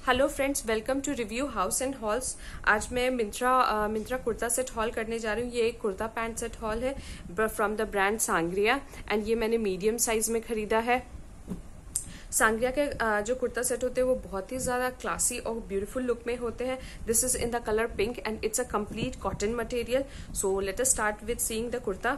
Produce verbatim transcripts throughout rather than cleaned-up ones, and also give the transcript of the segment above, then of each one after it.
Hello friends, welcome to review house and hauls. आज मैं Myntra Myntra kurta set haul करने जा रही हूँ। ये एक कुर्ता पैंट सेट हॉल है from the brand Sangria and ये मैंने मीडियम साइज में खरीदा है। सांग्रिया के uh, जो कुर्ता सेट होते हैं वो बहुत ही ज़्यादा क्लासी और ब्यूटीफुल लुक में होते हैं। This is in the colour pink and it's a complete cotton material. So let us start with seeing the kurta.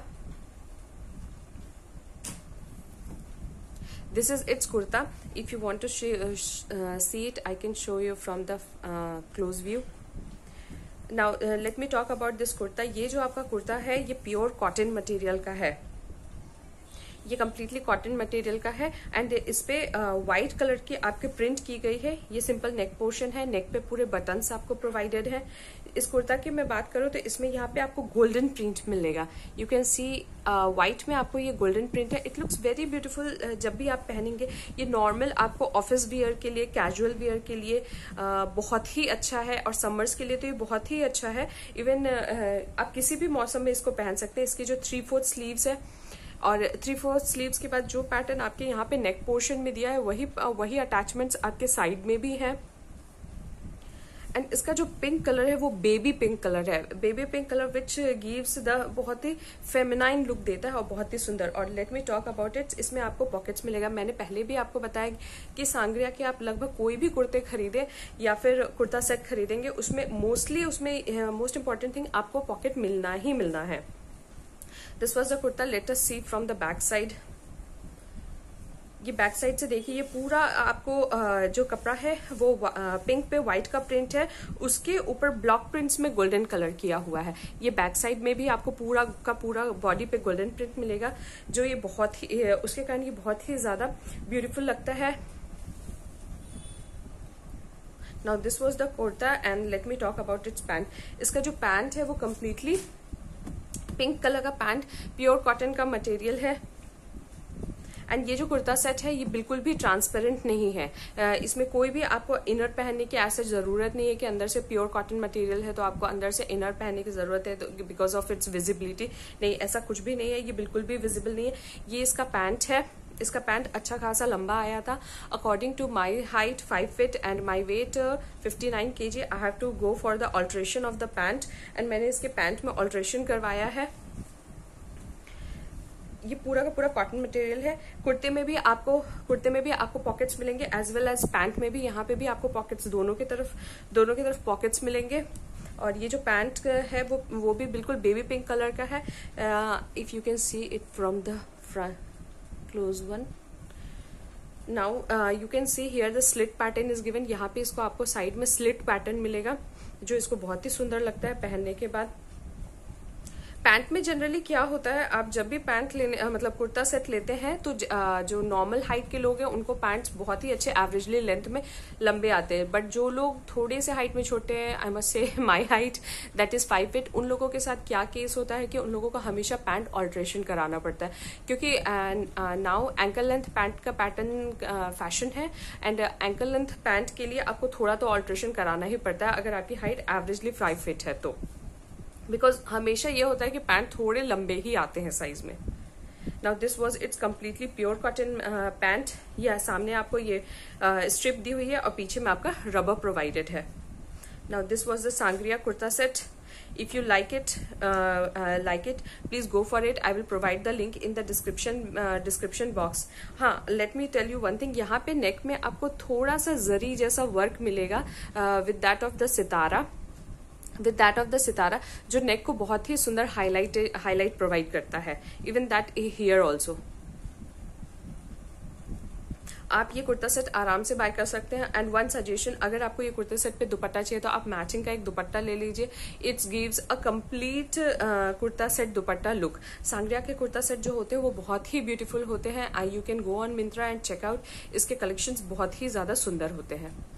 This is its kurta. If you want to sh uh, see it, I can show you from the uh, close view. Now uh, let me talk about this kurta. ये जो आपका कुर्ता है ये pure cotton material का है। ये completely cotton material का है एंड इस पे वाइट uh, कलर की आपके प्रिंट की गई है। ये सिंपल नेक पोर्शन है, नेक पे पूरे बटन्स आपको प्रोवाइडेड है। इस कुर्ता की मैं बात करूँ तो इसमें यहाँ पे आपको गोल्डन प्रिंट मिलेगा। यू कैन सी वाइट में आपको ये गोल्डन प्रिंट है। इट लुक्स वेरी ब्यूटीफुल जब भी आप पहनेंगे। ये नॉर्मल आपको ऑफिस वियर के लिए, कैजुअल वियर के लिए uh, बहुत ही अच्छा है और समर्स के लिए तो ये बहुत ही अच्छा है। इवन uh, आप किसी भी मौसम में इसको पहन सकते हैं। इसकी जो थ्री फोर्थ स्लीव्स है और थ्री फोर्थ स्लीव्स के बाद जो पैटर्न आपके यहाँ पे नेक पोर्शन में दिया है वही वही अटैचमेंट्स आपके साइड में भी है। एंड इसका जो पिंक कलर है वो बेबी पिंक कलर है। Baby pink colour which gives the बहुत ही फेमिनाइन लुक देता है और बहुत ही सुंदर। और let me talk about it. इसमें आपको पॉकेट्स मिलेगा। मैंने पहले भी आपको बताया कि सांग्रिया के आप लगभग कोई भी कुर्ते खरीदे या फिर कुर्ता सेट खरीदेंगे उसमें मोस्टली उसमें मोस्ट इंपॉर्टेंट थिंग आपको पॉकेट मिलना ही मिलना है। This was the kurta. Let us see from the back side. ये बैक साइड से देखिए, ये पूरा आपको जो कपड़ा है वो पिंक पे व्हाइट का प्रिंट है, उसके ऊपर ब्लॉक प्रिंट्स में गोल्डन कलर किया हुआ है। ये बैक साइड में भी आपको पूरा का पूरा बॉडी पे गोल्डन प्रिंट मिलेगा, जो ये बहुत ही उसके कारण ये बहुत ही ज्यादा ब्यूटीफुल लगता है। Now this was the kurta and let me talk about its pant. इसका जो पैंट है वो कम्प्लीटली पिंक कलर का पैंट, प्योर कॉटन का मटेरियल है। एंड ये जो कुर्ता सेट है ये बिल्कुल भी ट्रांसपेरेंट नहीं है। इसमें कोई भी आपको इनर पहनने की ऐसे जरूरत नहीं है कि अंदर से प्योर कॉटन मटेरियल है तो आपको अंदर से इनर पहनने की जरूरत है तो बिकॉज ऑफ इट्स विजिबिलिटी। नहीं, ऐसा कुछ भी नहीं है। ये बिल्कुल भी विजिबल नहीं है। ये इसका पैंट है। इसका पैंट अच्छा खासा लंबा आया था। According to my height five feet and my weight fifty nine k g, I have to go for the alteration of the pant and मैंने इसके पैंट में ऑल्ट्रेशन करवाया है। ये पूरा का पूरा कॉटन मटेरियल है। कुर्ते में भी आपको कुर्ते में भी आपको पॉकेट्स मिलेंगे एज वेल एज पैंट में भी। यहाँ पे भी आपको पॉकेट्स दोनों की तरफ दोनों की तरफ पॉकेट्स मिलेंगे। और ये जो पैंट है वो वो भी बिल्कुल बेबी पिंक कलर का है। If you can see it from the front close one. Now you can see here the slit pattern is given. यहाँ पे इसको आपको साइड में स्लिट पैटर्न मिलेगा जो इसको बहुत ही सुंदर लगता है पहनने के बाद। पैंट में जनरली क्या होता है, आप जब भी पैंट लेने मतलब कुर्ता सेट लेते हैं तो जो नॉर्मल हाइट के लोग हैं उनको पैंट्स बहुत ही अच्छे एवरेजली लेंथ में लंबे आते हैं। बट जो लोग थोड़े से हाइट में छोटे हैं, I must say my height that is five feet, उन लोगों के साथ क्या केस होता है कि उन लोगों को हमेशा पैंट ऑल्ट्रेशन कराना पड़ता है क्योंकि नाउ एंकल लेंथ पैंट का पैटर्न फैशन है एंड एंकल लेंथ पैंट के लिए आपको थोड़ा तो ऑल्ट्रेशन कराना ही पड़ता है अगर आपकी हाइट एवरेजली फाइव फीट है तो। बिकॉज हमेशा ये होता है कि पैंट थोड़े लंबे ही आते हैं साइज में। Now this was its completely pure cotton pant. या सामने आपको ये स्ट्रिप uh, दी हुई है और पीछे में आपका रबर प्रोवाइडेड है। Now this was the Sangria kurta set. If you like it, uh, uh, like it, please go for it. I will provide the link in the description uh, description box. हाँ, let me tell you one thing. यहाँ पे नेक में आपको थोड़ा सा जरी जैसा work मिलेगा with that of the sitara with that of the sitara, जो नेक को बहुत ही सुंदर हाईलाइट हाईलाइट प्रोवाइड करता है। Even that here also. आप ये कुर्ता सेट आराम से बाय कर सकते हैं। एंड वन सजेशन, अगर आपको ये कुर्ते सेट पे दुपट्टा चाहिए तो आप मैचिंग का एक दुपट्टा ले लीजिए। It's gives a complete kurta set dupatta look. Sangria के कुर्ता सेट जो होते हैं वो बहुत ही ब्यूटीफुल होते हैं। I you can go on Myntra and check out. इसके कलेक्शंस बहुत ही ज्यादा सुंदर होते हैं।